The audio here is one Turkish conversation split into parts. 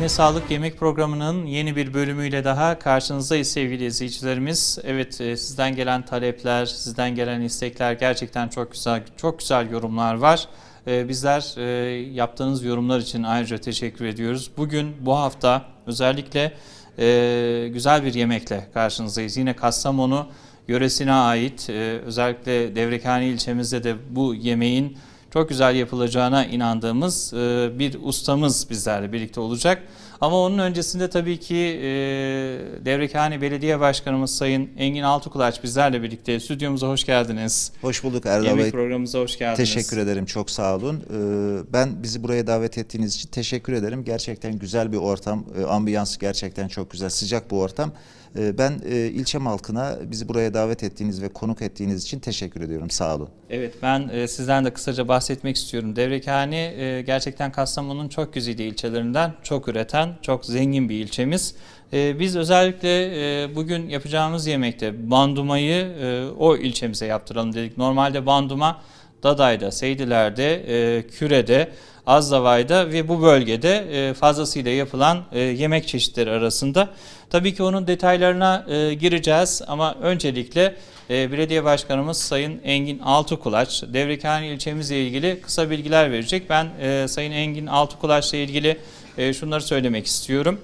Eline Sağlık Yemek Programı'nın yeni bir bölümüyle daha karşınızdayız sevgili izleyicilerimiz. Evet, sizden gelen talepler, sizden gelen istekler gerçekten çok güzel, çok güzel yorumlar var. Bizler yaptığınız yorumlar için ayrıca teşekkür ediyoruz. Bugün, bu hafta özellikle güzel bir yemekle karşınızdayız. Yine Kastamonu yöresine ait, özellikle Devrekhane ilçemizde de bu yemeğin çok güzel yapılacağına inandığımız bir ustamız bizlerle birlikte olacak. Ama onun öncesinde tabii ki Devrekhane Belediye Başkanımız Sayın Engin Altıkulaç bizlerle birlikte. Stüdyomuza hoş geldiniz. Hoş bulduk Erdal Bey. Yemek programımıza hoş geldiniz. Teşekkür ederim, çok sağ olun. Ben bizi buraya davet ettiğiniz için teşekkür ederim. Gerçekten güzel bir ortam, ambiyansı gerçekten çok güzel, sıcak bir ortam. Ben ilçem halkına bizi buraya davet ettiğiniz ve konuk ettiğiniz için teşekkür ediyorum. Sağ olun. Evet, ben sizden de kısaca bahsetmek istiyorum. Devrekhane gerçekten Kastamonu'nun çok güzide ilçelerinden, çok üreten, çok zengin bir ilçemiz. Biz özellikle bugün yapacağımız yemekte bandumayı o ilçemize yaptıralım dedik. Normalde banduma Daday'da, Seydiler'de, Küre'de, Azdavay'da ve bu bölgede fazlasıyla yapılan yemek çeşitleri arasında. Tabii ki onun detaylarına gireceğiz ama öncelikle Belediye Başkanımız Sayın Engin Altıkulaç, Devrekhane ilçemizle ilgili kısa bilgiler verecek. Ben Sayın Engin Altıkulaç'la ilgili şunları söylemek istiyorum.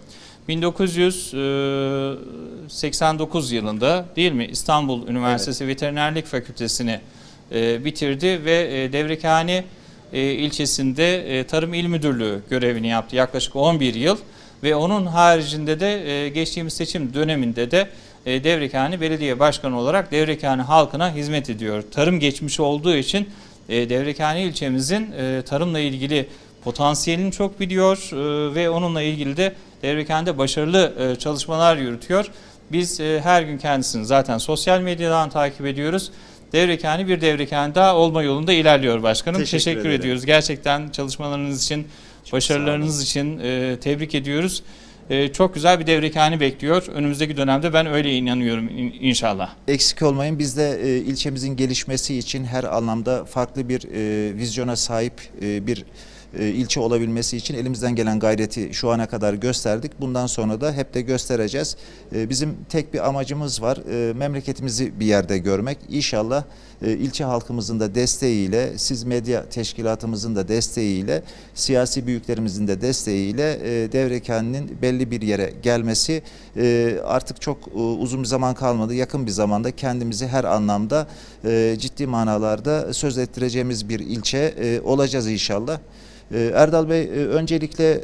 1989 yılında değil mi İstanbul Üniversitesi evet. Veterinerlik Fakültesini bitirdi ve Devrekhane ilçesinde Tarım İl Müdürlüğü görevini yaptı yaklaşık 11 yıl ve onun haricinde de geçtiğimiz seçim döneminde de Devrekhane Belediye Başkanı olarak Devrekhane halkına hizmet ediyor. Tarım geçmişi olduğu için Devrekhane ilçemizin tarımla ilgili potansiyelini çok biliyor ve onunla ilgili de Devrekhane'de başarılı çalışmalar yürütüyor. Biz her gün kendisini zaten sosyal medyadan takip ediyoruz. Devrekhane bir Devrekhane daha olma yolunda ilerliyor başkanım. Teşekkür ediyoruz. Gerçekten çalışmalarınız için, başarılarınız için tebrik ediyoruz. Çok güzel bir Devrekhane bekliyor. Önümüzdeki dönemde ben öyle inanıyorum inşallah. Eksik olmayın. Biz de ilçemizin gelişmesi için her anlamda farklı bir vizyona sahip bir ilçe olabilmesi için elimizden gelen gayreti şu ana kadar gösterdik. Bundan sonra da hep de göstereceğiz. Bizim tek bir amacımız var. Memleketimizi bir yerde görmek. İnşallah ilçe halkımızın da desteğiyle, siz medya teşkilatımızın da desteğiyle, siyasi büyüklerimizin de desteğiyle Devrekhane'nin belli bir yere gelmesi artık çok uzun bir zaman kalmadı. Yakın bir zamanda kendimizi her anlamda ciddi manalarda söz ettireceğimiz bir ilçe olacağız inşallah. Erdal Bey, öncelikle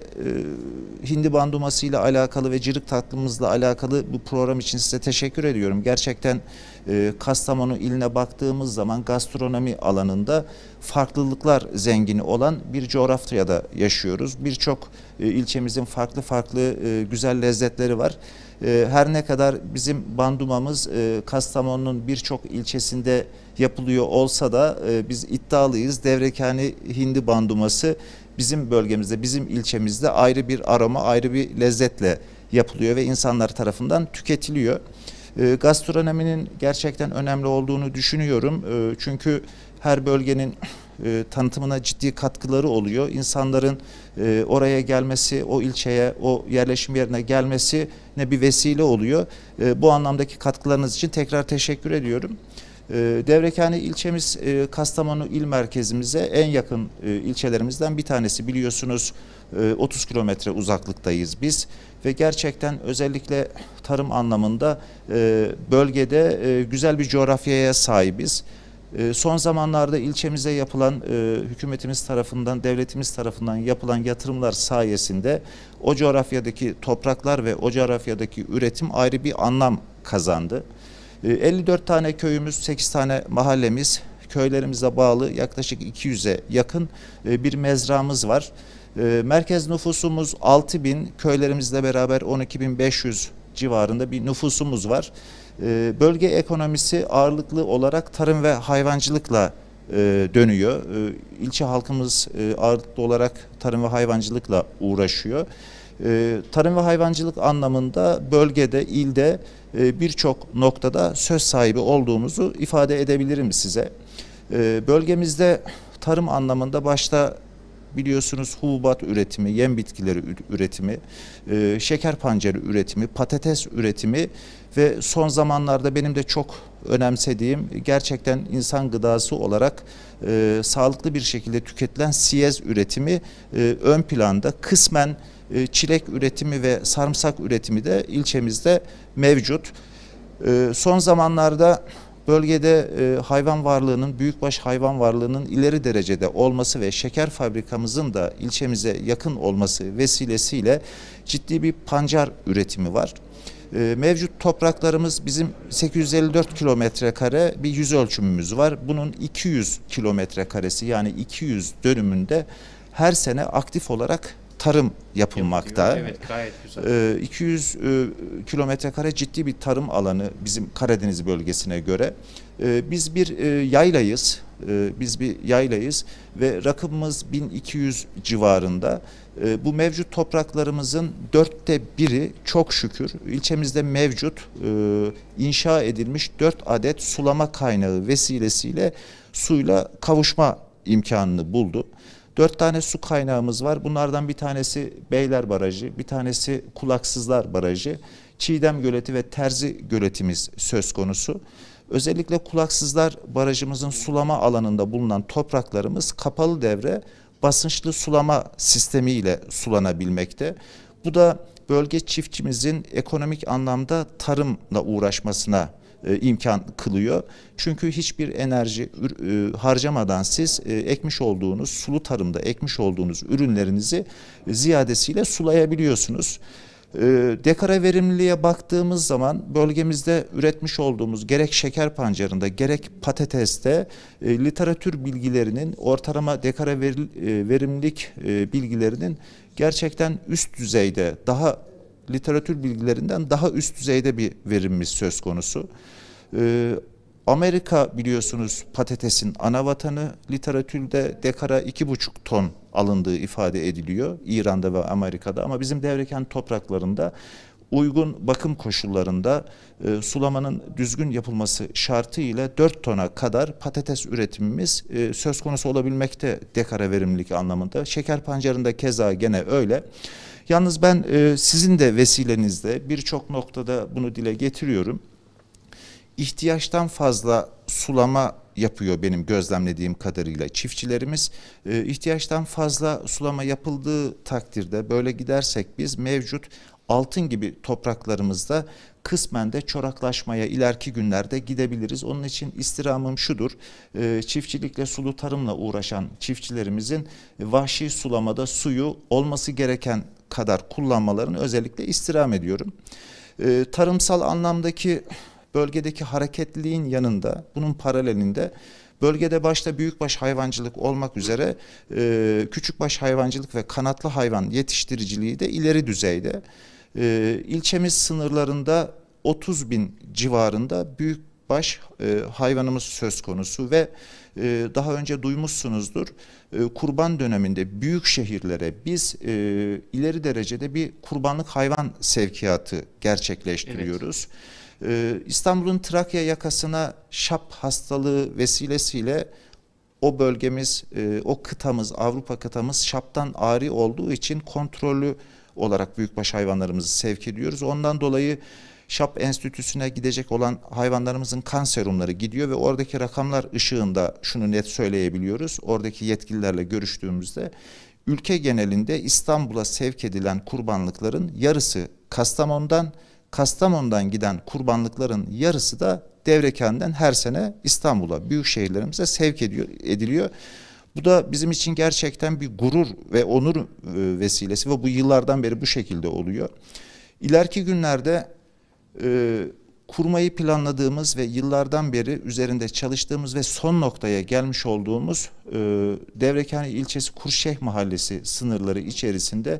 hindi bandumasıyla alakalı ve cırık tatlımızla alakalı bu program için size teşekkür ediyorum. Gerçekten Kastamonu iline baktığımız zaman gastronomi alanında farklılıklar zengini olan bir coğrafyada yaşıyoruz. Birçok ilçemizin farklı güzel lezzetleri var. Her ne kadar bizim bandumamız Kastamonu'nun birçok ilçesinde yapılıyor olsa da biz iddialıyız. Devrekhane hindi banduması bizim bölgemizde, bizim ilçemizde ayrı bir aroma, ayrı bir lezzetle yapılıyor ve insanlar tarafından tüketiliyor. Gastronominin gerçekten önemli olduğunu düşünüyorum. Çünkü her bölgenin tanıtımına ciddi katkıları oluyor. İnsanların oraya gelmesi, o ilçeye, o yerleşim yerine gelmesi ne bir vesile oluyor. Bu anlamdaki katkılarınız için tekrar teşekkür ediyorum. Devrekhane ilçemiz Kastamonu il merkezimize en yakın ilçelerimizden bir tanesi. Biliyorsunuz 30 kilometre uzaklıktayız biz ve gerçekten özellikle tarım anlamında bölgede güzel bir coğrafyaya sahibiz. Son zamanlarda ilçemize yapılan hükümetimiz tarafından, devletimiz tarafından yapılan yatırımlar sayesinde o coğrafyadaki topraklar ve o coğrafyadaki üretim ayrı bir anlam kazandı. 54 tane köyümüz, 8 tane mahallemiz, köylerimize bağlı yaklaşık 200'e yakın bir mezramız var. Merkez nüfusumuz 6.000, köylerimizle beraber 12.500 civarında bir nüfusumuz var. Bölge ekonomisi ağırlıklı olarak tarım ve hayvancılıkla dönüyor. İlçe halkımız ağırlıklı olarak tarım ve hayvancılıkla uğraşıyor. Tarım ve hayvancılık anlamında bölgede, ilde birçok noktada söz sahibi olduğumuzu ifade edebilirim size. Bölgemizde tarım anlamında başta biliyorsunuz hububat üretimi, yem bitkileri üretimi, şeker pancarı üretimi, patates üretimi ve son zamanlarda benim de çok önemsediğim, gerçekten insan gıdası olarak sağlıklı bir şekilde tüketilen siyez üretimi ön planda. Kısmen çilek üretimi ve sarımsak üretimi de ilçemizde mevcut. Son zamanlarda bölgede hayvan varlığının, büyükbaş hayvan varlığının ileri derecede olması ve şeker fabrikamızın da ilçemize yakın olması vesilesiyle ciddi bir pancar üretimi var. Mevcut topraklarımız bizim 854 kilometre kare bir yüz ölçümümüz var. Bunun 200 kilometre karesi, yani 200 dönümünde her sene aktif olarak tarım yapılmakta. Evet, gayet güzel. 200 kilometre kare ciddi bir tarım alanı bizim Karadeniz bölgesine göre. Biz bir yaylayız. Biz bir yaylayız ve rakımımız 1200 civarında. Bu mevcut topraklarımızın 1/4'ü çok şükür ilçemizde mevcut inşa edilmiş 4 adet sulama kaynağı vesilesiyle suyla kavuşma imkanını buldu. 4 tane su kaynağımız var. Bunlardan bir tanesi Beyler Barajı, bir tanesi Kulaksızlar Barajı, Çiğdem Göleti ve Terzi Göletimiz söz konusu. Özellikle Kulaksızlar Barajımızın sulama alanında bulunan topraklarımız kapalı devre basınçlı sulama sistemiyle sulanabilmekte. Bu da bölge çiftçimizin ekonomik anlamda tarımla uğraşmasına imkan kılıyor. Çünkü hiçbir enerji harcamadan siz ekmiş olduğunuz, sulu tarımda ekmiş olduğunuz ürünlerinizi ziyadesiyle sulayabiliyorsunuz. Dekara verimliliğe baktığımız zaman bölgemizde üretmiş olduğumuz gerek şeker pancarında gerek patateste literatür bilgilerinin, ortalama dekara verimlilik bilgilerinin gerçekten üst düzeyde, daha literatür bilgilerinden daha üst düzeyde bir verimimiz söz konusu. Amerika biliyorsunuz patatesin ana vatanı, literatürde dekara 2,5 ton alındığı ifade ediliyor İran'da ve Amerika'da, ama bizim Devrekent topraklarında uygun bakım koşullarında sulamanın düzgün yapılması şartıyla 4 tona kadar patates üretimimiz söz konusu olabilmekte dekara verimlilik anlamında. Şeker pancarında keza gene öyle. Yalnız ben sizin de vesilenizle birçok noktada bunu dile getiriyorum. İhtiyaçtan fazla sulama yapıyor benim gözlemlediğim kadarıyla çiftçilerimiz. İhtiyaçtan fazla sulama yapıldığı takdirde böyle gidersek biz mevcut altın gibi topraklarımızda kısmen de çoraklaşmaya ileriki günlerde gidebiliriz. Onun için istirhamım şudur: çiftçilikle, sulu tarımla uğraşan çiftçilerimizin vahşi sulamada suyu olması gereken kadar kullanmalarını özellikle istirham ediyorum. Tarımsal anlamdaki bölgedeki hareketliliğin yanında, bunun paralelinde bölgede başta büyükbaş hayvancılık olmak üzere küçükbaş hayvancılık ve kanatlı hayvan yetiştiriciliği de ileri düzeyde. İlçemiz sınırlarında 30.000 civarında büyükbaş hayvanımız söz konusu ve daha önce duymuşsunuzdur, kurban döneminde büyük şehirlere biz ileri derecede bir kurbanlık hayvan sevkiyatı gerçekleştiriyoruz. Evet. İstanbul'un Trakya yakasına şap hastalığı vesilesiyle o bölgemiz, o kıtamız, Avrupa kıtamız şaptan ari olduğu için kontrollü olarak büyükbaş hayvanlarımızı sevk ediyoruz. Ondan dolayı şap enstitüsüne gidecek olan hayvanlarımızın kan serumları gidiyor ve oradaki rakamlar ışığında şunu net söyleyebiliyoruz. Oradaki yetkililerle görüştüğümüzde ülke genelinde İstanbul'a sevk edilen kurbanlıkların yarısı Kastamonu'dan giden kurbanlıkların yarısı da Devreken'den her sene İstanbul'a, büyük şehirlerimize sevk ediliyor. Bu da bizim için gerçekten bir gurur ve onur vesilesi ve bu yıllardan beri bu şekilde oluyor. İleriki günlerde kurmayı planladığımız ve yıllardan beri üzerinde çalıştığımız ve son noktaya gelmiş olduğumuz Devrekani ilçesi Kurşeh Mahallesi sınırları içerisinde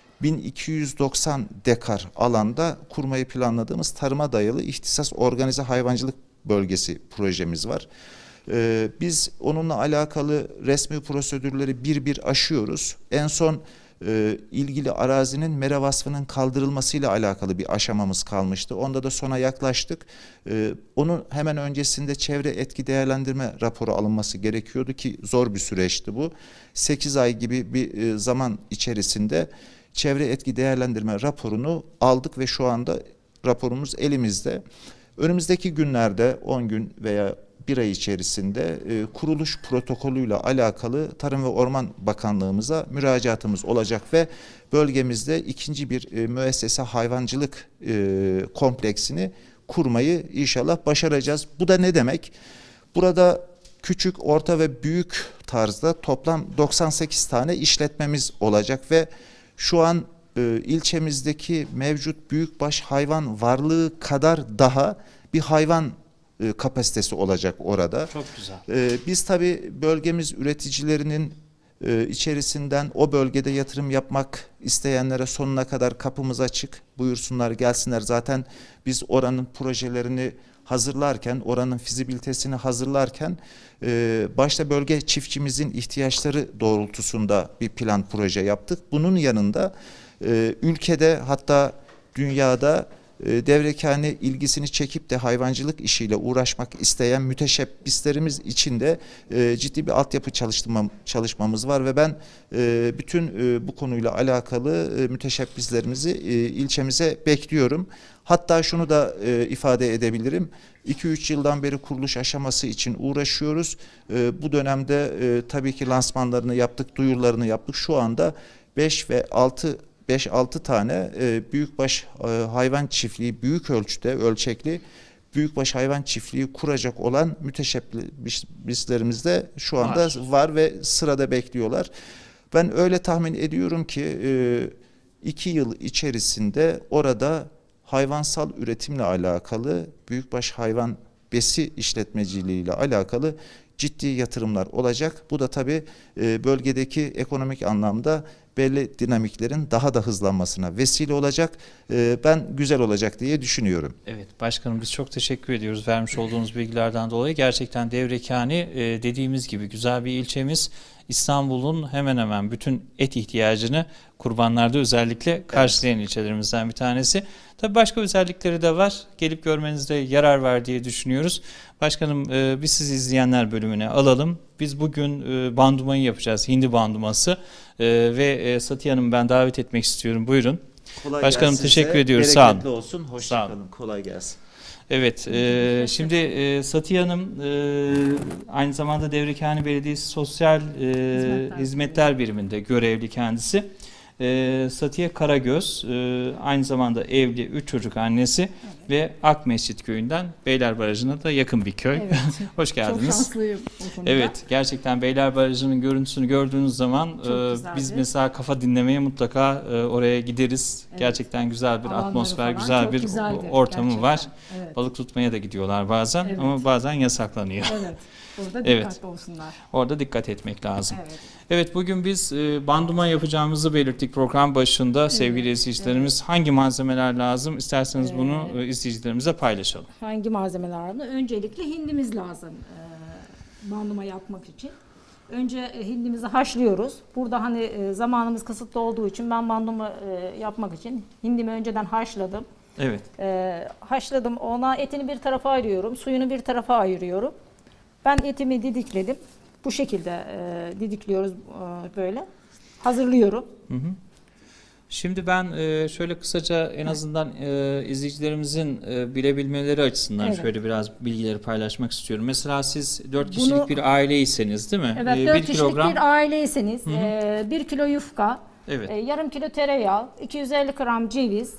1290 dekar alanda kurmayı planladığımız tarıma dayalı ihtisas organize hayvancılık bölgesi projemiz var. Biz onunla alakalı resmi prosedürleri bir aşıyoruz. En son ilgili arazinin mera vasfının kaldırılmasıyla alakalı bir aşamamız kalmıştı. Onda da sona yaklaştık. Onun hemen öncesinde çevre etki değerlendirme raporu alınması gerekiyordu ki zor bir süreçti bu. 8 ay gibi bir zaman içerisinde çevre etki değerlendirme raporunu aldık ve şu anda raporumuz elimizde. Önümüzdeki günlerde 10 gün veya bir ay içerisinde kuruluş protokolüyle alakalı Tarım ve Orman Bakanlığımıza müracaatımız olacak ve bölgemizde ikinci bir müessese hayvancılık kompleksini kurmayı inşallah başaracağız. Bu da ne demek? Burada küçük, orta ve büyük tarzda toplam 98 tane işletmemiz olacak ve şu an ilçemizdeki mevcut büyükbaş hayvan varlığı kadar daha bir hayvan kapasitesi olacak orada. Çok güzel. Biz tabii bölgemiz üreticilerinin içerisinden o bölgede yatırım yapmak isteyenlere sonuna kadar kapımız açık. Buyursunlar, gelsinler. Zaten biz oranın projelerini hazırlarken, oranın fizibilitesini hazırlarken başta bölge çiftçimizin ihtiyaçları doğrultusunda bir plan proje yaptık. Bunun yanında ülkede hatta dünyada Devrekane ilgisini çekip de hayvancılık işiyle uğraşmak isteyen müteşebbislerimiz için de ciddi bir altyapı çalışmamız var ve ben bütün bu konuyla alakalı müteşebbislerimizi ilçemize bekliyorum. Hatta şunu da ifade edebilirim. 2-3 yıldan beri kuruluş aşaması için uğraşıyoruz. Bu dönemde tabii ki lansmanlarını yaptık, duyurularını yaptık. Şu anda 5-6 tane büyükbaş hayvan çiftliği, büyük ölçekli büyükbaş hayvan çiftliği kuracak olan müteşebbislerimiz de şu anda var ve sırada bekliyorlar. Ben öyle tahmin ediyorum ki 2 yıl içerisinde orada hayvansal üretimle alakalı, büyükbaş hayvan besi işletmeciliği ile alakalı ciddi yatırımlar olacak. Bu da tabii bölgedeki ekonomik anlamda belli dinamiklerin daha da hızlanmasına vesile olacak. Ben güzel olacak diye düşünüyorum. Evet başkanım, biz çok teşekkür ediyoruz vermiş olduğunuz bilgilerden dolayı. Gerçekten Devrekane dediğimiz gibi güzel bir ilçemiz. İstanbul'un hemen hemen bütün et ihtiyacını kurbanlarda özellikle karşılayan ilçelerimizden bir tanesi. Tabii başka özellikleri de var. Gelip görmenizde yarar var diye düşünüyoruz. Başkanım biz sizi izleyenler bölümüne alalım. Biz bugün bandumayı yapacağız. Hindi banduması ve Satiye Hanım'ı ben davet etmek istiyorum. Buyurun. Kolay Başkanım gelsin teşekkür size. ediyoruz. Sağ olun. Bereketli olsun. Hoşça kalın. Kolay gelsin. Evet, şimdi Satiye Hanım aynı zamanda Devrekane Belediyesi Sosyal Hizmetler Biriminde görevli kendisi. Satiye Karagöz, aynı zamanda evli, 3 çocuk annesi ve Akmescit köyünden Beyler Barajı'na da yakın bir köy. Evet. Hoş geldiniz. Çok şanslıyım o konuda. Evet, gerçekten Beyler Barajı'nın görüntüsünü gördüğünüz zaman biz mesela kafa dinlemeye mutlaka oraya gideriz. Evet. Gerçekten güzel bir Alanları atmosfer, falan güzel çok bir güzeldi, ortamı gerçekten. var. Evet. Balık tutmaya da gidiyorlar bazen Evet. ama bazen yasaklanıyor. Evet. Burada Evet. dikkatli olsunlar. Orada dikkat etmek lazım. Evet. Evet, bugün biz banduma yapacağımızı belirttik program başında sevgili izleyicilerimiz. Evet. Hangi malzemeler lazım? İsterseniz bunu izleyicilerimize paylaşalım. Hangi malzemeler lazım? Öncelikle hindimiz lazım banduma yapmak için. Önce hindimizi haşlıyoruz. Burada hani zamanımız kısıtlı olduğu için ben bandumu yapmak için hindimi önceden haşladım. Evet. Haşladım. Ona etini bir tarafa ayırıyorum. Suyunu bir tarafa ayırıyorum. Ben etimi didikledim. Bu şekilde didikliyoruz böyle. Hazırlıyorum. Hı hı. Şimdi ben şöyle kısaca en azından izleyicilerimizin bilebilmeleri açısından şöyle biraz bilgileri paylaşmak istiyorum. Mesela siz 4 kişilik bir aileyseniz değil mi? Evet, 4 kişilik bir aileyseniz 1 kilo yufka, yarım kilo tereyağı, 250 gram ceviz,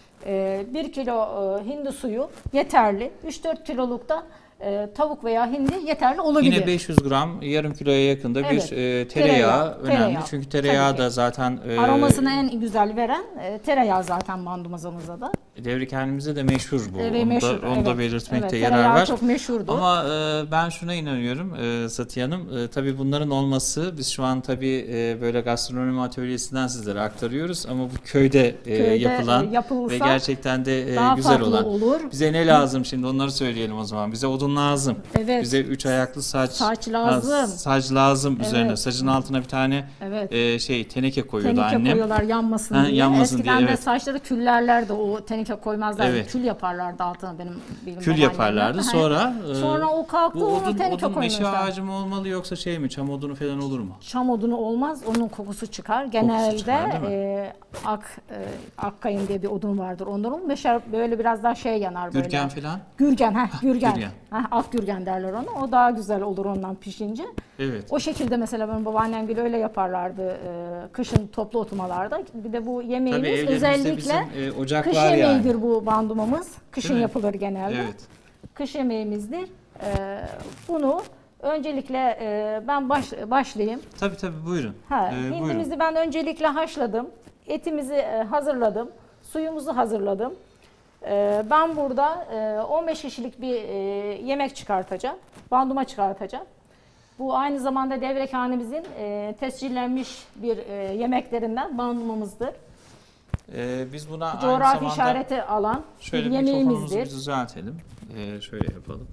1 kilo hindi suyu yeterli. 3-4 kiloluk da tavuk veya hindi yeterli olabilir. Yine 500 gram, yarım kiloya yakında bir tereyağı önemli. Tereyağı. Çünkü tereyağı da zaten aromasını en güzel veren tereyağı zaten bandumazamızda da. Devrekanemizde de meşhur bu. Meşhur, onu da belirtmekte yarar tereyağı var. çok meşhurdur. Ama ben şuna inanıyorum Satiye Hanım. Tabii bunların olması, biz şu an tabii böyle gastronomi atölyesinden sizlere aktarıyoruz ama bu köyde yapılan ve gerçekten de daha güzel farklı olan. olur. Bize ne lazım şimdi onları söyleyelim o zaman. Bize odun lazım. Evet. Bize 3 ayaklı Saç lazım. Saç lazım Evet. üzerine. Sacın altına bir tane Evet. Teneke koyuyordu Teneke annem. koyuyorlar yanmasın diye. Yanmasın Eskiden diye, de evet. saçları küllerlerdi, o teneke koymazlardı. Evet. Kül yaparlardı altına benim Kül babaannemler. yaparlardı. Aha. Sonra o kalktı, bu ona teneke odun meşe koymuşlar. ağacı mı olmalı yoksa şey mi, çam odunu falan olur mu? Çam odunu olmaz, onun kokusu çıkar. Genelde çıkar, değil akkayın diye bir odun vardır. Onların meşe böyle biraz daha şey yanar böyle. Gürgen falan? Gürgen, gürgen. Gürgen. Ak gürgen derler ona. O daha güzel olur ondan pişince. Evet. O şekilde mesela benim babaannem gibi öyle yaparlardı kışın toplu oturmalarda. Bir de bu Tabii yemeğimiz evlerimizde özellikle bizim ocak kış var yemeğidir yani. bu bandumamız. Kışın Değil mi? yapılır genelde. Evet. Kış yemeğimizdir. Bunu öncelikle ben başlayayım. Tabii buyurun. Hindimizi Buyurun. ben öncelikle haşladım. Etimizi hazırladım. Suyumuzu hazırladım. Ben burada 15 kişilik bir yemek çıkartacağım. Banduma çıkartacağım. Bu aynı zamanda devrekhanemizin tescillenmiş bir yemeklerinden bandumamızdır. Biz buna aynı Coğrafi zamanda işareti alan bir şöyle mikrofonumuzu yemeğimizdir. bir düzeltelim. Şöyle yapalım.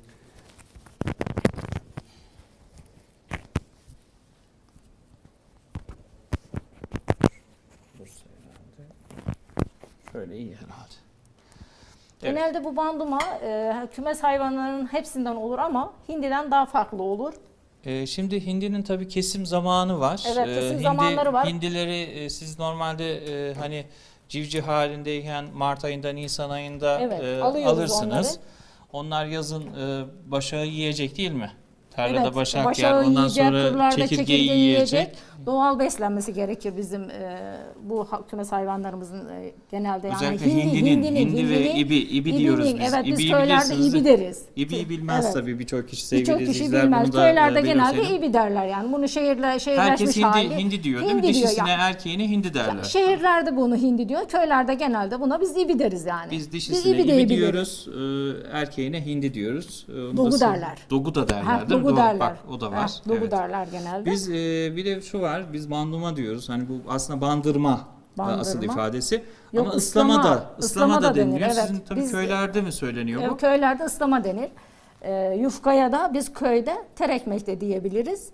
Şöyle iyi herhalde. Evet. Genelde bu banduma kümes hayvanlarının hepsinden olur ama hindiden daha farklı olur. Şimdi hindinin tabii kesim zamanı var. Evet, kesim zamanları var. Hindileri siz normalde hani civciv halindeyken Mart ayında, Nisan ayında Evet, alıyoruz alırsınız. onları. Onlar yazın başağı yiyecek değil mi? Tarlada Evet, başak yer, başağı ondan yiyecek, sonra kırlarda çekirgeyi yiyecek. Doğal beslenmesi gerekir bizim bu kümes hayvanlarımızın genelde. Özellikle Yani hindi ve ibi diyoruz biz. Evet, biz İbiyi köylerde bilirsiniz ibi deriz. İbiyi bilmez Evet. tabii birçok kişi, sevgili Birçok kişi izleyiciler. bilmez. Bunu da Köylerde genelde belirtelim. ibi derler yani. Bunu Herkes şehirleşmiş hali. hindi diyor değil mi? Hindi diyor Dişisine, yani. erkeğine hindi derler. Şehirlerde bunu hindi diyor. Köylerde genelde buna biz ibi deriz yani. Biz dişisine ibi de ibi ibi diyoruz, erkeğine hindi diyoruz. Dogu derler. Dogu da derler değil mi? Dogu derler. Bak o da var. Dogu Evet. derler genelde. Biz bir de şu var, biz banduma diyoruz. Hani bu aslında bandırma. Asıl ifadesi. Yok, Ama ıslama da deniliyor. Evet. Sizin tabii Biz, köylerde mi söyleniyor bu? Köylerde ıslama denir. Yufkaya da biz köyde terekmek de diyebiliriz.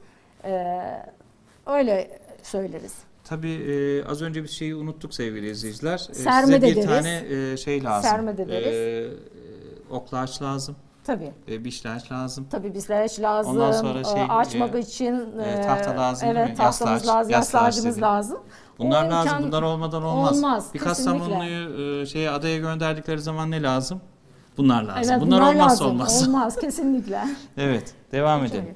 Öyle söyleriz. Tabii az önce bir şeyi unuttuk sevgili izleyiciler. Serme Size de bir deriz. tane şey lazım. Serme de deriz. Oklaç lazım. Tabii. Bişlaç lazım. Tabii bizler lazım. Ondan sonra açmak için tahta lazım değil mi? evet, tahtamız lazım, yaslacımız lazım. Bunlar O lazım. imkan- Bunlar olmadan olmaz. Olmaz, Bir kesinlikle. Kastamonu'yu adaya gönderdikleri zaman ne lazım? Bunlar lazım. Evet, bunlar olmazsa lazım. olmaz. Olmaz kesinlikle. Evet, devam edelim.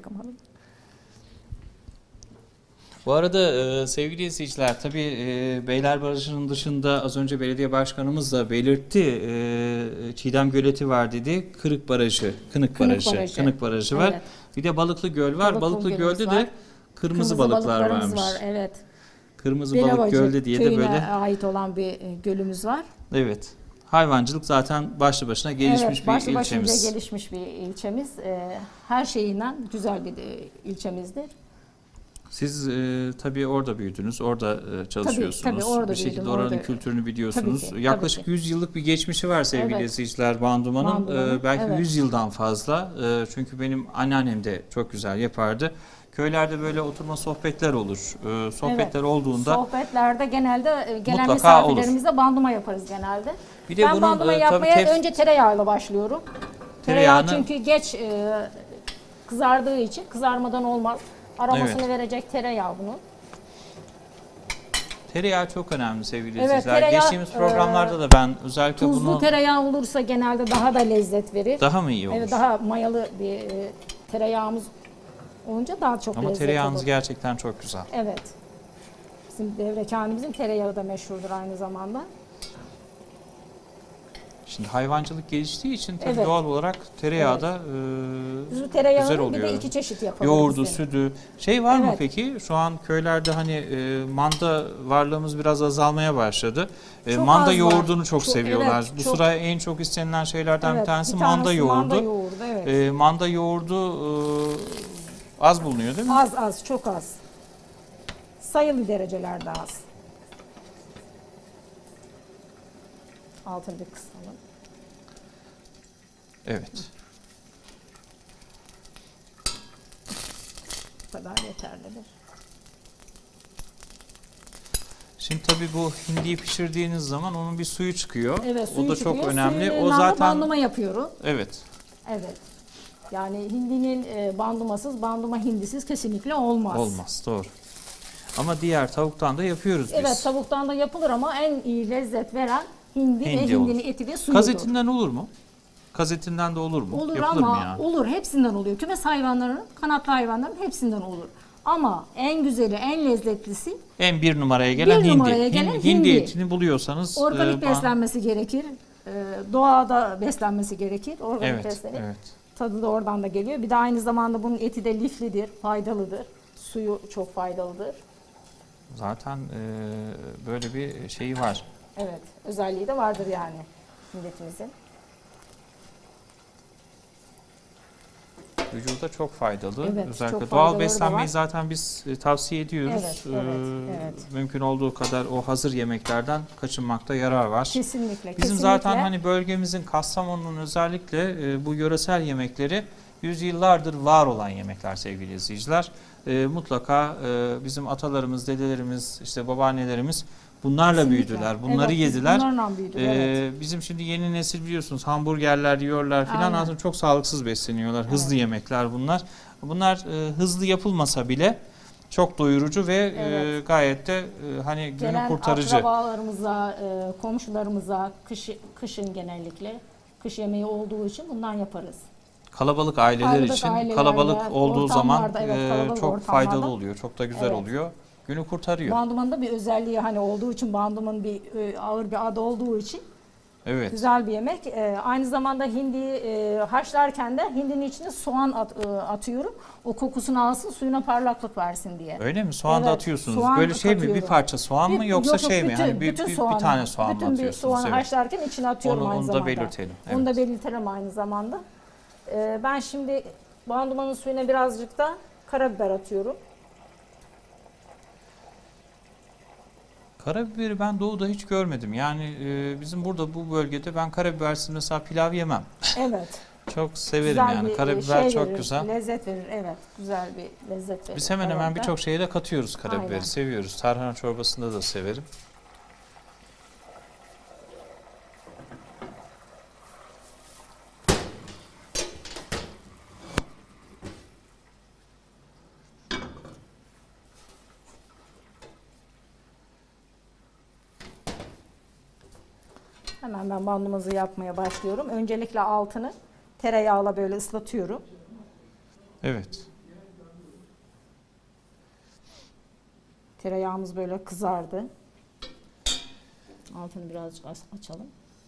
Bu arada sevgili izleyiciler, tabii Beylerbarajı'nın dışında az önce belediye başkanımız da belirtti. Çiğdem Göleti var dedi. Kınık Barajı var. Evet. Bir de Balıklı Göl var. Balıklı Göl'de var. de kırmızı balıklar balıklarımız varmış. var, evet. Kırmızı Belavacı Balık Göl'de diye de köyüne böyle. ait olan bir gölümüz var. Evet. Hayvancılık zaten başlı başına gelişmiş bir başlı ilçemiz. başına gelişmiş bir ilçemiz. Her şeyinden güzel bir ilçemizdir. Siz tabii orada büyüdünüz, orada çalışıyorsunuz. Tabii, orada bir şekilde büyüdüm, oranın orada. kültürünü biliyorsunuz. Tabii ki, Yaklaşık tabii ki. 100 yıllık bir geçmişi var sevgili Evet. izleyiciler Banduma'nın. Banduma'nın, Belki evet. 100 yıldan fazla. Çünkü benim anneannem de çok güzel yapardı. Köylerde böyle oturma sohbetler olur. Sohbetler olduğunda sohbetlerde genelde gelen mutlaka misafirlerimizle banduma yaparız genelde. bir de Ben bunun banduma yapmaya tabii önce tereyağıyla başlıyorum. Tereyağı Tereyağını- çünkü geç kızardığı için kızarmadan olmaz. Aromasını Evet. verecek tereyağı bunun. tereyağı çok önemli sevgili Evet, izleyiciler. tereyağı, Geçtiğimiz programlarda da ben özellikle Tuzlu bunu tereyağı olursa genelde daha da lezzet verir. daha mı iyi olur? Evet, daha mayalı bir tereyağımız olunca daha çok Ama lezzet tereyağınız olur. gerçekten çok güzel. Evet. Bizim devrekhanemizin tereyağı da meşhurdur aynı zamanda. Şimdi hayvancılık geliştiği için tabii Evet. doğal olarak tereyağı da Kuzu güzel tereyağını bir oluyor. de iki çeşit yapalım. yoğurdu, biz de. sütü. Şey var mı Evet. peki? Şu an köylerde hani manda varlığımız biraz azalmaya başladı. Çok Manda az var. yoğurdunu çok Çok- seviyorlar. evet, Bu çok. sıra en çok istenilen şeylerden Evet, bir tanesi bir manda yoğurdu. Manda yoğurdu, evet. Manda yoğurdu az bulunuyor değil mi? Az, çok az. Sayılı derecelerde az. Altını bir kısalım. Evet. Bu kadar yeterlidir. Şimdi tabii bu hindiyi pişirdiğiniz zaman onun bir suyu çıkıyor. Evet, o suyu da çıkıyor. çok önemli. Suyun O yanında zaten banduma yapıyorum. evet. Evet. Yani hindinin bandumasız, banduma hindisiz kesinlikle olmaz. Olmaz, doğru. Ama diğer tavuktan da yapıyoruz biz. Evet, tavuktan da yapılır ama en iyi lezzet veren hindi ve Hindi hindinin olur. eti ve suyudur. Kaz etinden olur mu? Kaz etinden de olur mu? Olur Yapılır ama mı yani? olur, hepsinden oluyor. Kümes hayvanlarının, kanatlı hayvanların hepsinden olur. Ama en güzeli, en lezzetlisi En bir numaraya gelen Bir hindi. numaraya gelen Hindi hindi. etini buluyorsanız organik beslenmesi gerekir. Doğada beslenmesi gerekir. Organik Evet, beslenir. evet. Tadı da oradan da geliyor. Bir de aynı zamanda bunun eti de liflidir, faydalıdır. Suyu çok faydalıdır. Zaten böyle bir şeyi var. Evet, özelliği de vardır yani milletimizin. Vücuda çok faydalı. Evet, Özellikle çok doğal faydaları da beslenmeyi var. zaten biz tavsiye ediyoruz. Evet, evet. Mümkün olduğu kadar o hazır yemeklerden kaçınmakta yarar var. Kesinlikle. Bizim kesinlikle. zaten hani bölgemizin, Kastamonu'nun özellikle bu yöresel yemekleri yüzyıllardır var olan yemekler sevgili izleyiciler. Mutlaka bizim atalarımız, dedelerimiz, işte babaannelerimiz bunlarla Kesinlikle. büyüdüler. Bunları Evet, biz yediler. bunlarla büyüdük, evet. Bizim şimdi yeni nesil biliyorsunuz hamburgerler yiyorlar filan, Aynen. aslında çok sağlıksız besleniyorlar. Hızlı Evet. yemekler bunlar. Bunlar hızlı yapılmasa bile çok doyurucu ve Evet. gayet de hani günü Gelen kurtarıcı. akrabalarımıza, komşularımıza kışın genellikle kış yemeği olduğu için bundan yaparız. Kalabalık aileler Kalabalık için ailelerle, kalabalık olduğu zaman ortamlarda, evet, kalabalık çok ortamlarda. faydalı oluyor. Çok da güzel Evet. oluyor. Günü kurtarıyor. Bandumanın da bir özelliği hani olduğu için, bandumanın bir ağır bir adı olduğu için Evet. güzel bir yemek. Aynı zamanda hindiyi haşlarken de hindinin içine soğan atıyorum. O kokusunu alsın, suyuna parlaklık versin diye. Öyle mi? Soğan da Evet, atıyorsunuz. soğan Böyle şey mi? Bir katıyorum. parça soğan mı yoksa Yok, şey mi? bütün, Hani bütün bir soğanı, tane soğan mı bütün bir atıyorsunuz? soğanı Evet. haşlarken içine atıyorum aynı Onu da zamanda. belirtelim. Onu da Evet. belirtelim aynı zamanda. Ben şimdi bandumanın suyuna birazcık da karabiber atıyorum. Karabiberi ben doğuda hiç görmedim. Yani bizim burada bu bölgede ben karabibersiz mesela pilav yemem. Evet. Çok severim Güzel yani. bir Karabiber şey çok verir, güzel. lezzet verir. Evet, güzel bir lezzet verir. Biz hemen hemen Karabiber. birçok şeye de katıyoruz karabiberi. Aynen. Seviyoruz. Tarhana çorbasında da severim. Hemen ben bandımızı yapmaya başlıyorum. Öncelikle altını tereyağla böyle ıslatıyorum. Evet. Tereyağımız böyle kızardı. Altını birazcık açalım.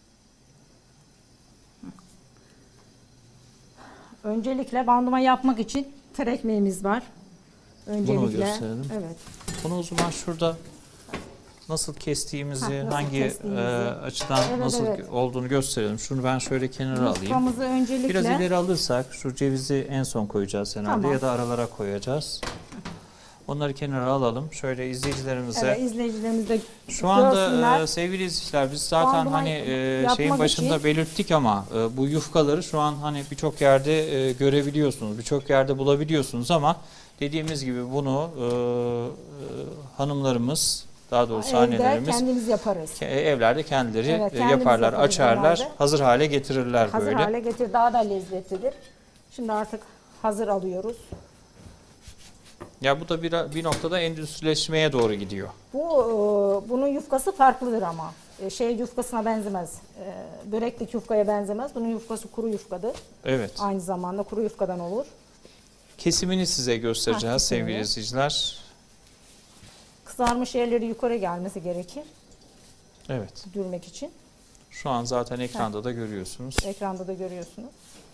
Öncelikle banduma yapmak için tır ekmeğimiz var. Öncelikle. gösterelim. Evet. Bunu o zaman şurada nasıl kestiğimizi, nasıl hangi kestiğimizi. açıdan Evet, nasıl evet. olduğunu gösterelim. Şunu ben şöyle kenara alayım. Yufkamızı öncelikle Biraz ileri alırsak şu cevizi en son koyacağız herhalde Tamam. ya da aralara koyacağız. Onları kenara alalım. Şöyle izleyicilerimize. evet, izleyicilerimiz de Şu anda görsünler. Sevgili izleyiciler biz zaten Banduma hani yapmak şeyin başında için- belirttik ama bu yufkaları şu an hani birçok yerde görebiliyorsunuz. Birçok yerde bulabiliyorsunuz ama dediğimiz gibi bunu hanımlarımız, daha doğrusu evde annelerimiz kendimiz yaparız. evlerde kendileri Evet, kendimiz yaparlar, yaparız açarlar, genelde. hazır hale getirirler Hazır böyle. hale getir, daha da lezzetlidir. Şimdi artık hazır alıyoruz. Ya bu da bir noktada endüstrileşmeye doğru gidiyor. Bunun yufkası farklıdır ama. Şey yufkasına benzemez. Börekteki yufkaya benzemez. Bunun yufkası kuru yufkadır. Evet. Aynı zamanda kuru yufkadan olur. Kesimini size göstereceğiz kesimini. sevgili izleyiciler. Kızarmış yerleri yukarı gelmesi gerekir. Evet. Dürmek için. Şu an zaten ekranda da görüyorsunuz. Ekranda da görüyorsunuz.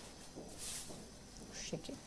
Şu şekil.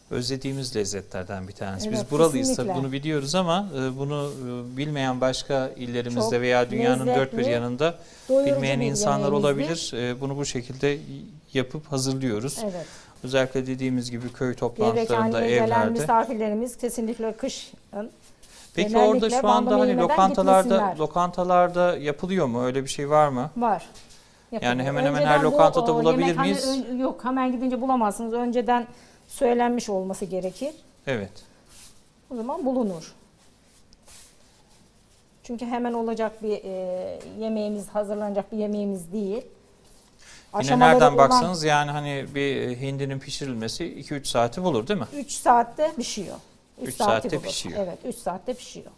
özlediğimiz lezzetlerden bir tanesi. Evet, Biz buralıyız tabii, kesinlikle. bunu biliyoruz ama bunu bilmeyen başka illerimizde Çok veya dünyanın dört bir lezzetli, yanında doyurucu bilmeyen bir insanlar yemeğimizdi. olabilir. Bunu bu şekilde yapıp hazırlıyoruz. Evet. Özellikle dediğimiz gibi köy Gevrek toplantılarında, haline gelen evlerde. misafirlerimiz kesinlikle kışın Peki orada genellikle şu anda banduma hani yemeden gitmesinler. lokantalarda yapılıyor mu? Öyle bir şey var mı? Var. Yapılıyor. Yani hemen hemen Önceden her lokantada o bulabilir yemek miyiz? yok, hemen gidince bulamazsınız. Önceden söylenmiş olması gerekir. Evet. O zaman bulunur. Çünkü hemen olacak bir yemeğimiz, hazırlanacak bir yemeğimiz değil. Yine nereden baksanız yani hani bir hindinin pişirilmesi 2-3 saati bulur değil mi? 3 saatte pişiyor. 3 saati saatte bulur. pişiyor. Evet, 3 saatte pişiyor.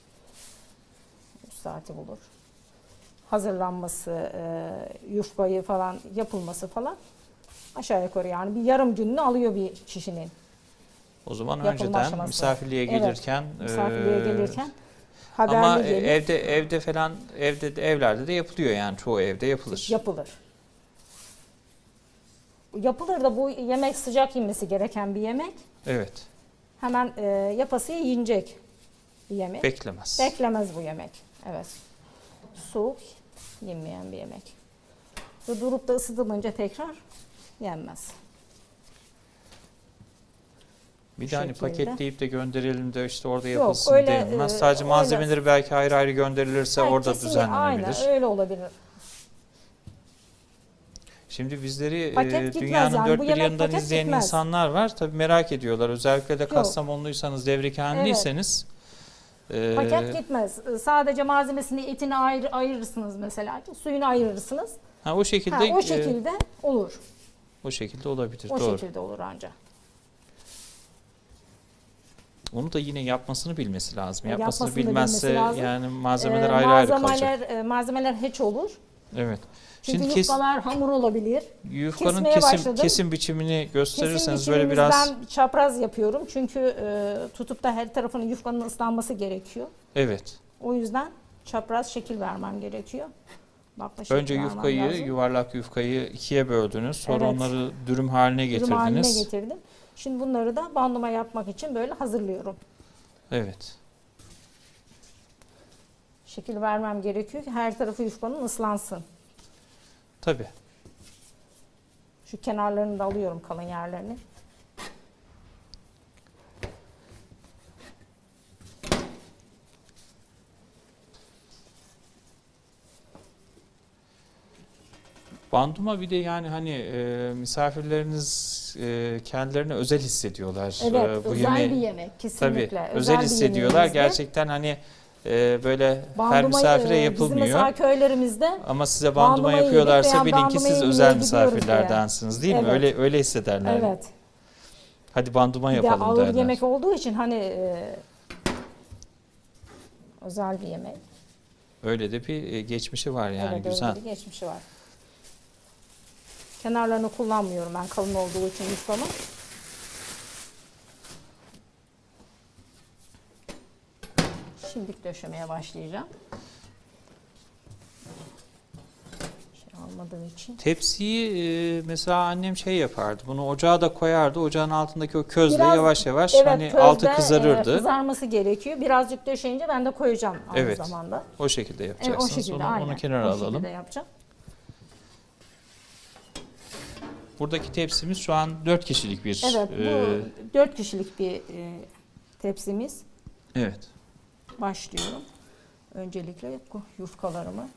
3 saati bulur. Hazırlanması, yufkayı falan yapılması falan aşağı yukarı yani bir yarım gününü alıyor bir kişinin. O zaman Yapılma önceden aşaması. misafirliğe Evet, gelirken misafirliğe gelirken ama haberli gelip evde falan evlerde de yapılıyor yani çoğu evde yapılır. yapılır. Yapılır da bu yemek sıcak yenmesi gereken bir yemek. Evet. Hemen yapası yiyecek bir yemek. Beklemez. Beklemez bu yemek. Evet. Soğuk yenmeyen bir yemek. Ve durup da ısıtılınca tekrar yenmez. Bir de hani şekilde. paketleyip de gönderelim de işte orada Yok, yapılsın öyle, denilmez. Sadece öyle. malzemeleri belki ayrı ayrı gönderilirse Yani orada kesinlikle düzenlenebilir. Aynen öyle olabilir. Şimdi bizleri Paket gitmez dünyanın yani, dört bu bir yemek yanından paket izleyen gitmez. insanlar var. Tabii merak ediyorlar. Özellikle de Kastamonluysanız, Devrekhaneliyseniz. Paket gitmez. Sadece malzemesini, etini ayırırsınız mesela. Suyunu ayırırsınız. O şekilde O şekilde olur. o şekilde olabilir. O Doğru. şekilde olur ancak. Onu da yine yapmasını bilmesi lazım. Yapmasını Yapmasını bilmezse bilmesi lazım. yani malzemeler ayrı ayrı kalacak. Malzemeler hiç olur. Evet. Çünkü Şimdi yufkalar hamur olabilir. yufkanın kesmeye başladım. kesim biçimini gösterirseniz Kesim böyle biraz biçimimizden çapraz yapıyorum. Çünkü tutup da her tarafının yufkanın ıslanması gerekiyor. evet. O yüzden çapraz şekil vermem gerekiyor. Bakla şekil Önce vermem yufkayı, lazım. yuvarlak yufkayı ikiye böldünüz. Sonra Evet. onları dürüm haline Dürüm haline getirdiniz. getirdim. Şimdi bunları da banduma yapmak için böyle hazırlıyorum. Evet. Şekil vermem gerekiyor ki her tarafı yufkanın ıslansın. Tabii. Şu kenarlarını da alıyorum, kalın yerlerini. Banduma bir de yani hani misafirleriniz kendilerini özel hissediyorlar. Evet, Bu özel yemeği, bir yemek kesinlikle. tabii, özel bir hissediyorlar. yemeğimizde. Gerçekten hani her Bandumayı, misafire Bizim yapılmıyor. mesela köylerimizde Ama size banduma banduma yedik yapıyorlarsa veya bilin ki banduma siz yemeye özel gidiyoruz misafirlerdensiniz değil mi? Evet. Öyle hissederler. evet. Hadi banduma Bir de yapalım ağır derler. yemek olduğu için hani özel bir yemek. Öyle de bir geçmişi var yani, evet, güzel. öyle bir geçmişi var. Kenarlarını kullanmıyorum ben kalın olduğu için yufkamı. Şimdi döşemeye başlayacağım. Almadığım için. Tepsiyi mesela annem şey yapardı. Bunu ocağa da koyardı. Ocağın altındaki o közle Biraz, yavaş yavaş evet, hani közde, altı kızarırdı. Kızarması gerekiyor. Birazcık döşeyince ben de koyacağım aynı Evet. zamanda. O şekilde Evet, yapacaksınız. o şekilde onu aynen. kenara O alalım. şekilde yapacağım. Buradaki tepsimiz şu an 4 kişilik bir. Evet, bu 4 kişilik bir tepsimiz. Evet. Başlıyorum. Öncelikle yufkalarımı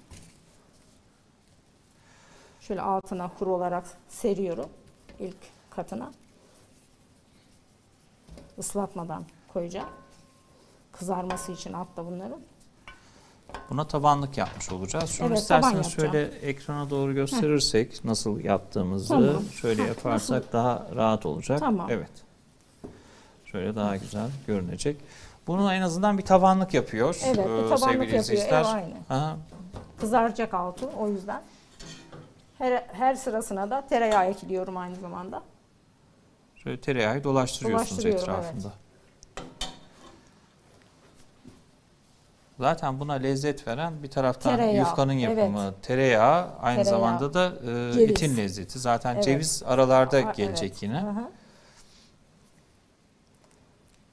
şöyle altına kuru olarak seriyorum. İlk katına. Islatmadan koyacağım. Kızarması için altta bunların. Buna tabanlık yapmış olacağız. Şunu Evet, isterseniz taban şöyle ekrana doğru gösterirsek nasıl yaptığımızı, Tamam. şöyle yaparsak daha rahat olacak. Tamam. Evet. Şöyle daha güzel görünecek. Bunu en azından bir tabanlık yapıyor. Evet, bir tabanlık sevgili yapıyor. izleyiciler. Aynı. Aha, Kızaracak altı, o yüzden. Her sırasına da tereyağı ekliyorum aynı zamanda. şöyle tereyağı dolaştırıyorsunuz Dolaştırıyorum, etrafında. Zaten buna lezzet veren bir taraftan Tereyağı, yufkanın yapımı, evet. Tereyağı, aynı Tereyağı, zamanda da ceviz. etin lezzeti. Zaten Evet. ceviz aralarda Evet. gelecek yine. Hı hı.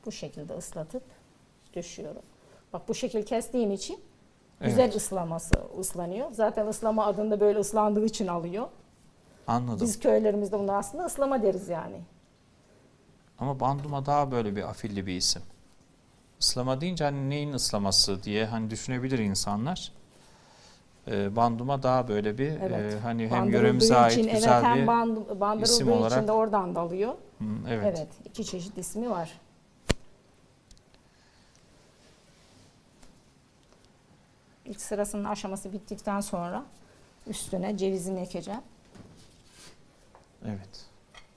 Bu şekilde ıslatıp döşüyorum. Bak bu şekil kestiğim için güzel ıslanıyor. Zaten ıslama adında böyle ıslandığı için alıyor. Anladım. Biz köylerimizde bunu aslında ıslama deriz yani. Ama banduma daha böyle bir afilli bir isim. Islama deyince hani neyin ıslaması diye hani düşünebilir insanlar. Banduma daha böyle bir hani hem yöremize ait için, güzel hem bir bandırıldığı isim için olarak. de oradan da alıyor. Evet. Evet, iki çeşit ismi var. İlk sırasının aşaması bittikten sonra üstüne cevizini ekeceğim. Evet.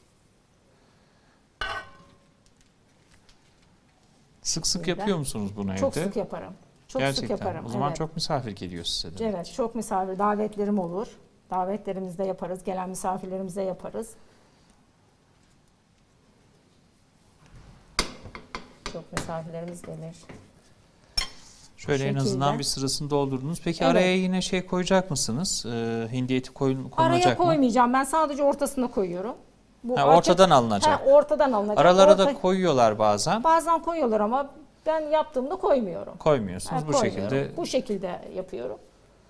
Sık sık Böyle. yapıyor musunuz bunu evde? Çok sık yaparım. Çok Gerçekten. sık yaparım. O zaman evet. çok misafir geliyor size de. Evet, çok misafir davetlerim olur. Davetlerimizde yaparız, gelen misafirlerimize yaparız. Çok misafirlerimiz gelir. Şöyle en azından bir sırasını doldurdunuz. Peki araya yine şey koyacak mısınız? Hindi eti konulacak araya mı? koymayacağım. Ben sadece ortasına koyuyorum. Bu ortadan alınacak. Ortadan alınacak. Aralara da koyuyorlar bazen. Bazen koyuyorlar ama ben yaptığımda koymuyorum. Koymuyorsunuz bu şekilde. Bu şekilde yapıyorum.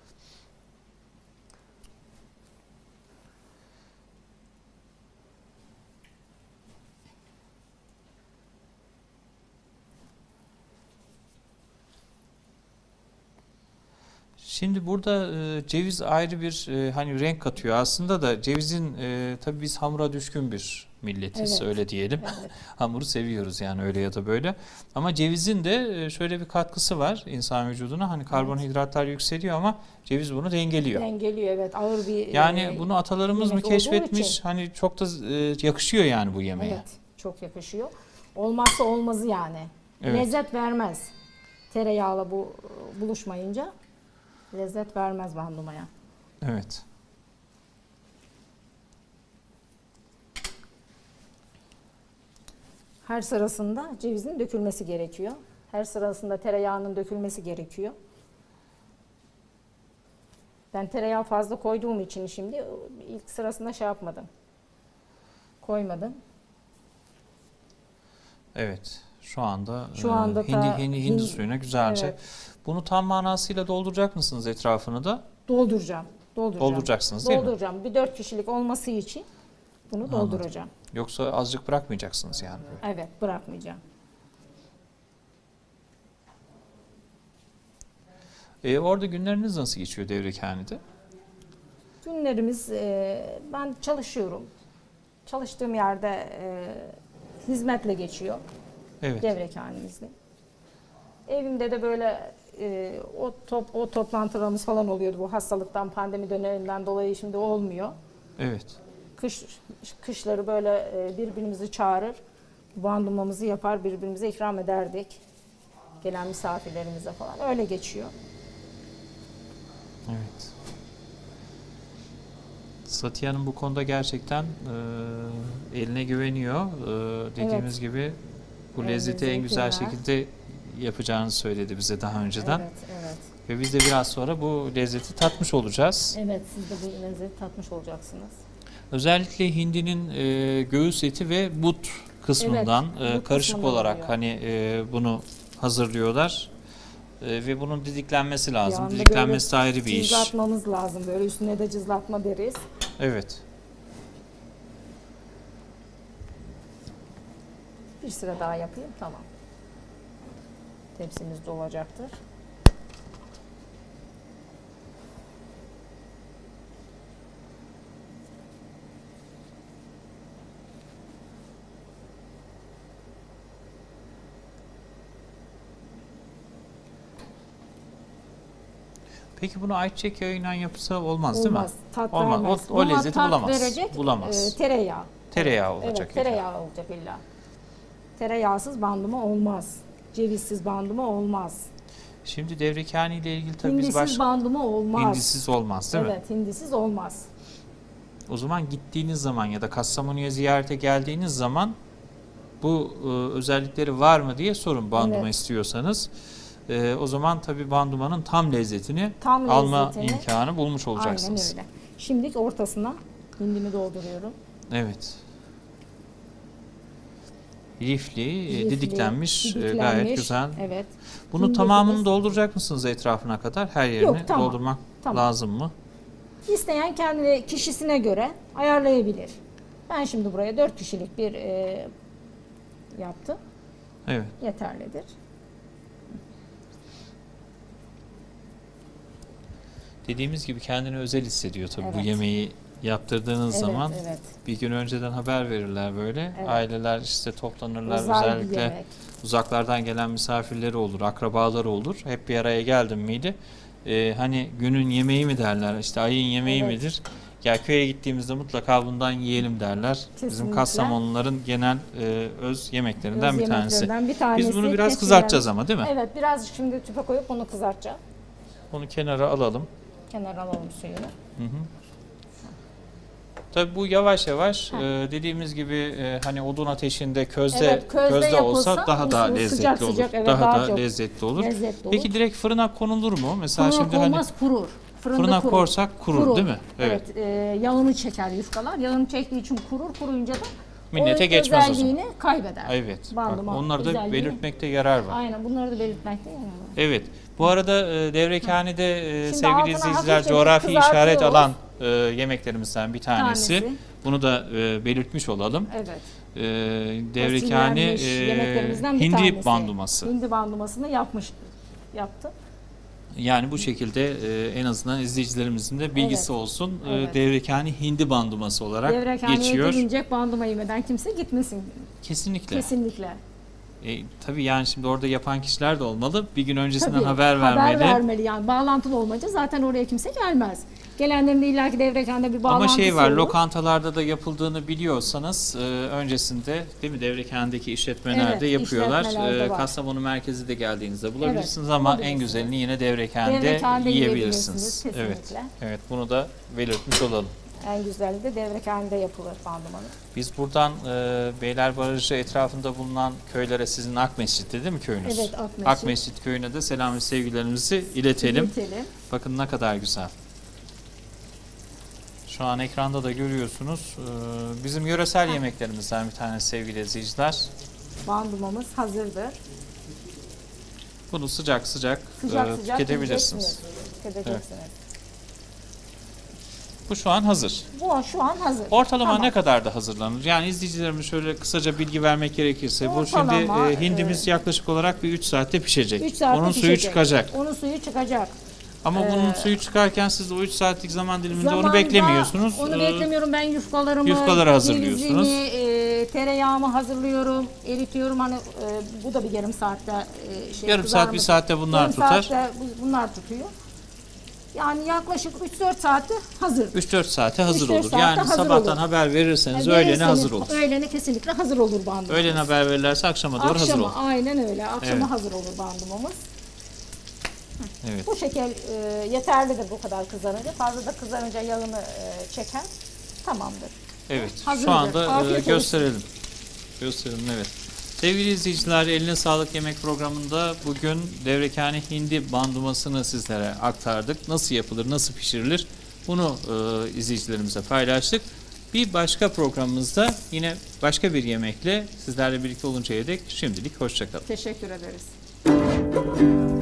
Şimdi burada ceviz ayrı bir hani renk katıyor. Aslında da cevizin tabii biz hamura düşkün bir milletiz öyle diyelim. Evet. Hamuru seviyoruz yani öyle ya da böyle. Ama cevizin de şöyle bir katkısı var insan vücuduna. Hani karbonhidratlar yükseliyor ama ceviz bunu dengeliyor. Dengeliyor evet, ağır bir Yani bunu atalarımız mı yemek olduğu keşfetmiş? için. Hani çok da yakışıyor yani bu yemeğe. Evet, çok yakışıyor. Olmazsa olmazı yani. Evet. Lezzet vermez. Tereyağla bu buluşmayınca lezzet vermez bandumaya. Evet. Her sırasında cevizin dökülmesi gerekiyor. Her sırasında tereyağının dökülmesi gerekiyor. Ben tereyağı fazla koyduğum için şimdi ilk sırasında şey yapmadım. Koymadım. Evet. Şu anda hindi suyuna güzelce. Evet. Bunu tam manasıyla dolduracak mısınız etrafını da? Dolduracağım. Dolduracaksınız değil mi? Dolduracağım. Bir 4 kişilik olması için bunu dolduracağım. Yoksa azıcık bırakmayacaksınız yani. Evet, bırakmayacağım. Orada günleriniz nasıl geçiyor Devrekhane'de? Günlerimiz ben çalışıyorum. Çalıştığım yerde hizmetle geçiyor. Evet. Devrekhanemizde. Evimde de böyle o toplantılarımız falan oluyordu. Bu hastalıktan, pandemi döneminden dolayı şimdi olmuyor. Evet. Kışları böyle birbirimizi çağırır, bandumamızı yapar, birbirimize ikram ederdik. Gelen misafirlerimize falan. Öyle geçiyor. Evet. Satiye Hanım bu konuda gerçekten eline güveniyor. Dediğimiz gibi bu lezzeti en güzel şekilde yapacağını söyledi bize daha önceden. Evet, evet. Ve biz de biraz sonra bu lezzeti tatmış olacağız. Evet, siz de bu lezzeti tatmış olacaksınız. Özellikle hindinin göğüs eti ve but kısmından but karışık kısmından olarak oluyor. hani bunu hazırlıyorlar. Ve bunun didiklenmesi lazım. Yani Didiklenmesi de ayrı bir iş. cızlatmamız lazım. Böyle üstüne de cızlatma deriz. Evet. Bir sıra daha yapayım, tamam. Tepsimiz dolacaktır. Peki bunu ayçiçek yağıyla yapısa olmaz değil mi? Olmaz, tat Olmaz. vermez. O Buna lezzeti tat bulamaz. verecek, Bulamaz. tereyağı. Tereyağı olacak. Evet, tereyağı olacak illa. Tereyağsız banduma olmaz. Cevizsiz banduma olmaz. Şimdi Devrekhane ile ilgili tabii biz Hindisiz banduma olmaz. Hindisiz olmaz değil mi? Evet, hindisiz olmaz. O zaman gittiğiniz zaman ya da Kastamonu'ya ziyarete geldiğiniz zaman bu özellikleri var mı diye sorun banduma istiyorsanız. O zaman tabii bandumanın tam lezzetini alma imkanı bulmuş olacaksınız. Aynen öyle. Şimdi ortasına hindimi dolduruyorum. Evet. lifli, didiklenmiş, gayet güzel. Evet. Bunu Hindi tamamını filiz. dolduracak mısınız etrafına kadar? Her yerini Yok, tamam. doldurmak Tamam. lazım mı? İsteyen kendi kişisine göre ayarlayabilir. Ben şimdi buraya 4 kişilik bir yaptım. Evet. Yeterlidir. Dediğimiz gibi kendini özel hissediyor tabii bu Evet. yemeği yaptırdığınız Evet, zaman. evet. Bir gün önceden haber verirler böyle. Evet. Aileler işte toplanırlar, Özel bir özellikle yemek. uzaklardan gelen misafirleri olur, akrabaları olur. Hep bir araya geldim miydi? Hani günün yemeği mi derler, işte ayın yemeği Evet. midir? Ya köye gittiğimizde mutlaka bundan yiyelim derler. Bizim Kesinlikle. Kastamonuların genel öz yemeklerinden Öz bir tanesi. yemeklerinden bir tanesi. Biz bunu biraz Kesinlikle. kızartacağız ama değil mi? Evet, biraz şimdi tüpe koyup onu kızartacağım. Onu kenara alalım. Kenara alalım suyunu. Tabii bu yavaş yavaş dediğimiz gibi hani odun ateşinde közde Evet, közde olsa yapılsa daha da bu lezzetli sıcak olur. sıcak, evet, daha daha da çok lezzetli olur. lezzetli olur. Peki direkt fırına konulur mu? Mesela Fırına şimdi hani konmaz, kurur. fırına kurur. korsak kurur değil mi? Evet. Yağını çeker yufkalar. Yağını çektiği için kurur. Kuruyunca da Minnete o geçmez o zaman. özelliğini kaybeder. Evet. Bak, Banduma onları da özelliğini- belirtmekte yarar var. Aynen, bunları da belirtmekte yarar var. Evet. Bu arada Devrekhane'de Şimdi sevgili altına izleyiciler hafifçe coğrafi işaret kızartıyoruz. alan yemeklerimizden bir tanesi. Tanesi. Bunu da belirtmiş olalım. Evet. Devrekhane Fasulyenmiş yemeklerimizden bir hindi tanesi. banduması. Hindi bandumasını yaptı. Yani bu şekilde en azından izleyicilerimizin de bilgisi Evet. olsun. Evet. Devrekhane hindi banduması olarak Devrekhaneye geçiyor. gelinecek banduma yemeden kimse gitmesin. Kesinlikle. Kesinlikle. Tabii yani şimdi orada yapan kişiler de olmalı. Bir gün öncesinden Tabii, haber vermeli. yani bağlantılı olmayınca zaten oraya kimse gelmez. Gelenlerin de illaki Devrekhane'de bir bağlantısı Ama şey var, olur. lokantalarda da yapıldığını biliyorsanız öncesinde değil mi Devrekhane'deki işletmelerde Evet, yapıyorlar. işletmelerde var. Kastamonu merkezi de geldiğinizde bulabilirsiniz Evet, ama en bulabilirsiniz. güzelini yine Devrekhane'de Devrekhane'de yiyebilirsiniz. yiyebilirsiniz, Evet. kesinlikle. Evet, bunu da belirtmiş olalım. En güzeli de Devrekhane'de yapılır bandumanın. Biz buradan Beylerbarajı etrafında bulunan köylere, sizin Akmescit'te değil mi köyünüz? Evet, Akmescit. Akmescit köyüne de selam ve sevgilerimizi iletelim. İletelim. Bakın ne kadar güzel. Şu an ekranda da görüyorsunuz. Bizim yöresel yemeklerimizden bir tanesi sevgili izleyiciler. Bandumamız hazırdır. Bunu sıcak sıcak, Sıcak tüketebilirsiniz. Tüketeceksiniz. Bu şu an hazır. Bu şu an hazır. Ortalama Tamam. ne kadar da hazırlanır? Yani izleyicilerime şöyle kısaca bilgi vermek gerekirse bu şimdi Ortalama, hindimiz yaklaşık olarak bir 3 saatte pişecek. 3 saatte Onun suyu pişecek. çıkacak. Onun suyu çıkacak. Ama bunun suyu çıkarken siz de o 3 saatlik zaman diliminde onu Zamanda beklemiyorsunuz. Onu beklemiyorum. Ben yufkalarımı, Yufkaları hazırlıyorsunuz. cevizimi, tereyağımı hazırlıyorum, eritiyorum. Hani bu da bir yarım saatte Yarım saat, bir saatte bunlar yarım tutar. Saatte bunlar tutuyor. Yani yaklaşık 3-4 saatte hazır. 3-4 saate hazır 3-4 olur. saatte Yani hazır sabahtan olur. haber verirseniz Yani öğlene verirseniz hazır olur. Öğlene kesinlikle hazır olur bandumamız. Öğlen haber verirlerse akşama doğru hazır olur. Aynen öyle. Akşama Evet. hazır olur bandumamız. Evet. Bu şeker yeterlidir bu kadar kızarınca. Fazla da kızarınca yağını çeker. Tamamdır. Evet. Hazırdır. Şu anda Afiyet olsun. gösterelim. Gösterelim, evet. Sevgili izleyiciler, Eline Sağlık Yemek programında bugün Devrekhane hindi bandumasını sizlere aktardık. Nasıl yapılır, nasıl pişirilir bunu izleyicilerimize paylaştık. Bir başka programımızda yine başka bir yemekle sizlerle birlikte oluncaya dek şimdilik hoşça kalın. Teşekkür ederiz.